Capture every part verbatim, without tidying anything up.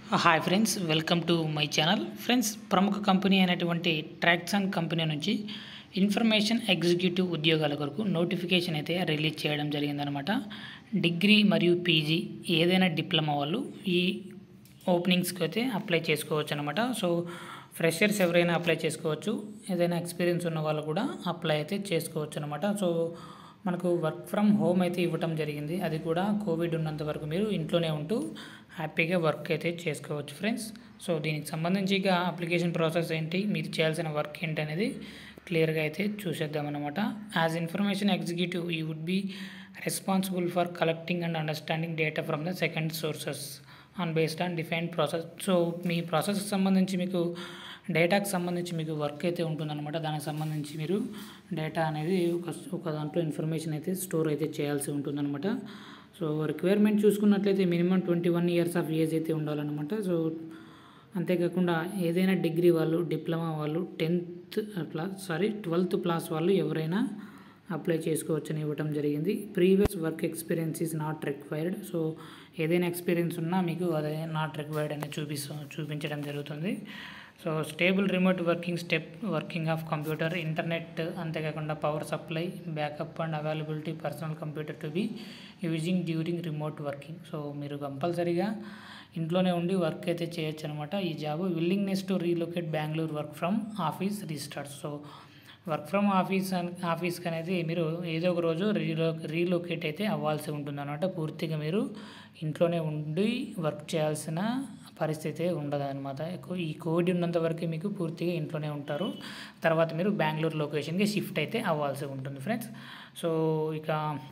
Hi friends, welcome to my channel. Friends, ప్రముఖ company అయినటువంటి Tracxn company నుంచి information executive ఉద్యోగాల కొరకు నోటిఫికేషన్ అయితే రిలీజ్ చేయడం జరిగిందనమాట. డిగ్రీ మరియు పీజీ ఏదైనా డిప్లొమా వాళ్ళు ఈ ఓపెనింగ్స్కి అయితే అప్లై చేసుకోవచ్చు అనమాట. సో ఫ్రెషర్స్ ఎవరైనా అప్లై చేసుకోవచ్చు, ఏదైనా ఎక్స్పీరియన్స్ ఉన్న వాళ్ళు కూడా అప్లై అయితే చేసుకోవచ్చు అనమాట. సో మనకు వర్క్ ఫ్రమ్ హోమ్ అయితే ఇవ్వటం జరిగింది. అది కూడా కోవిడ్ ఉన్నంత వరకు మీరు ఇంట్లోనే ఉంటూ హ్యాపీగా వర్క్ అయితే చేసుకోవచ్చు ఫ్రెండ్స్. సో దీనికి సంబంధించి ఇక అప్లికేషన్ ప్రాసెస్ ఏంటి, మీరు చేయాల్సిన వర్క్ ఏంటి అనేది క్లియర్గా అయితే చూసేద్దామన్నమాట. As information executive you would be responsible for collecting and understanding data from the second sources on based on defined process. So మీ ప్రాసెస్కి సంబంధించి మీకు డేటాకి సంబంధించి మీకు వర్క్ అయితే ఉంటుందన్నమాట. దానికి సంబంధించి మీరు డేటా అనేది ఒక ఒక దాంట్లో ఇన్ఫర్మేషన్ అయితే స్టోర్ అయితే చేయాల్సి ఉంటుందన్నమాట. సో రిక్వైర్మెంట్ చూసుకున్నట్లయితే minimum twenty one years of age అయితే ఉండాలన్నమాట. సో అంతేకాకుండా ఏదైనా డిగ్రీ వాళ్ళు, డిప్లొమా వాళ్ళు, tenth class sorry twelfth class వాళ్ళు ఎవరైనా అప్లై చేసుకోవచ్చని ఇవ్వటం జరిగింది. Previous work experience is not required. So ఏదైనా ఎక్స్పీరియన్స్ ఉన్నా మీకు అదే నాట్ రిక్వైర్డ్ అని చూపిస్తూ చూపించడం జరుగుతుంది. So stable remote working step working of computer, internet, అంతేకాకుండా power supply, backup and availability personal computer to B using during remote working. So మీరు కంపల్సరీగా ఇంట్లోనే ఉండి వర్క్ అయితే చేయొచ్చు అనమాట. ఈ job willingness to relocate Bengaluru work from office restart. So work from office ఆఫీస్కి అనేది మీరు ఏదో ఒక రోజు రీలో రీలొకేట్ అయితే అవ్వాల్సి ఉంటుంది అనమాట. పూర్తిగా మీరు ఇంట్లోనే ఉండి వర్క్ చేయాల్సిన పరిస్థితి ఉండదు అనమాట. ఈ కోవిడ్ ఉన్నంత వరకు మీకు పూర్తిగా ఇంట్లోనే ఉంటారు. తర్వాత మీరు బెంగళూరు లొకేషన్కి షిఫ్ట్ అయితే అవ్వాల్సి ఉంటుంది ఫ్రెండ్స్. సో ఇక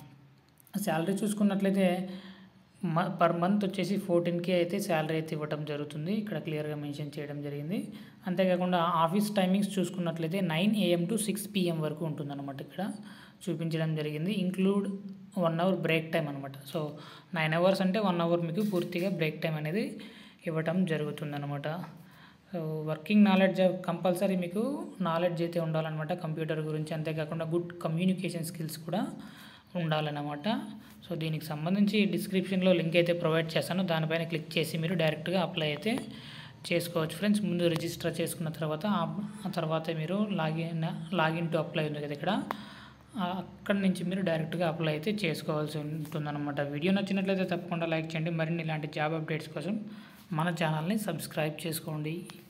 శాలరీ చూసుకున్నట్లయితే మ పర్ మంత్ వచ్చేసి ఫోర్టీన్ కే అయితే శాలరీ అయితే ఇవ్వడం జరుగుతుంది. ఇక్కడ క్లియర్గా మెన్షన్ చేయడం జరిగింది. అంతేకాకుండా ఆఫీస్ టైమింగ్స్ చూసుకున్నట్లయితే nine AM to six PM వరకు ఉంటుందన్నమాట. ఇక్కడ చూపించడం జరిగింది. Include one hour break time అనమాట. సో నైన్ అవర్స్ అంటే వన్ అవర్ మీకు పూర్తిగా బ్రేక్ టైం అనేది ఇవ్వటం జరుగుతుందన్నమాట. సో వర్కింగ్ నాలెడ్జ్ కంపల్సరీ మీకు నాలెడ్జ్ అయితే ఉండాలన్నమాట కంప్యూటర్ గురించి. అంతేకాకుండా గుడ్ కమ్యూనికేషన్ స్కిల్స్ కూడా ఉండాలన్నమాట. సో దీనికి సంబంధించి డిస్క్రిప్షన్లో లింక్ అయితే ప్రొవైడ్ చేస్తాను. దానిపైన క్లిక్ చేసి మీరు డైరెక్ట్గా అప్లై అయితే చేసుకోవచ్చు ఫ్రెండ్స్. ముందు రిజిస్టర్ చేసుకున్న తర్వాత ఆ తర్వాత మీరు లాగిన్ లాగిన్ టు అప్లై ఉంది కదా, ఇక్కడ అక్కడి నుంచి మీరు డైరెక్ట్గా అప్లై అయితే చేసుకోవాల్సి ఉంటుందన్నమాట. వీడియో నచ్చినట్లయితే తప్పకుండా లైక్ చేయండి. మరిన్ని ఇలాంటి జాబ్ అప్డేట్స్ కోసం మన ఛానల్ని సబ్స్క్రైబ్ చేసుకోండి.